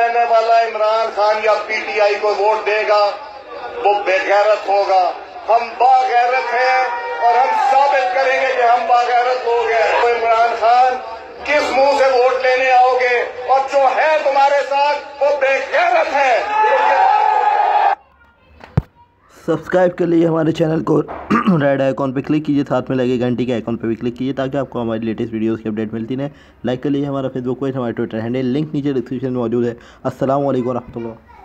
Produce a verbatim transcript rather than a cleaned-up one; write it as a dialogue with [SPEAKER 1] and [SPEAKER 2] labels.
[SPEAKER 1] कहने वाला इमरान खान या पीटीआई को वोट देगा वो बेगैरत होगा। हम बागैरत हैं और हम साबित करेंगे कि हम बागैरत लोग हैं। तो इमरान खान किस मुंह से वोट लेने आओगे, और जो है तुम्हारे साथ वो बेगैरत है।
[SPEAKER 2] सब्सक्राइब के लिए हमारे चैनल को रेड आइकॉन पे क्लिक कीजिए, साथ में लगे घंटी के आइकॉन पे भी क्लिक कीजिए ताकि आपको हमारी लेटेस्ट वीडियोस की अपडेट मिलती रहे। लाइक के लिए हमारा फेसबुक पेज, हमारा ट्विटर हैंडल, लिंक नीचे डिस्क्रिप्शन में मौजूद है। अस्सलाम वालेकुम रहमतुल्लाह।